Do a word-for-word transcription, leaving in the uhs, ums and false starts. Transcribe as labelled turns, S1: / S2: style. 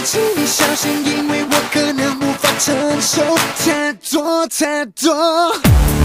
S1: 请你小心，因为我可能无法承受太多太多。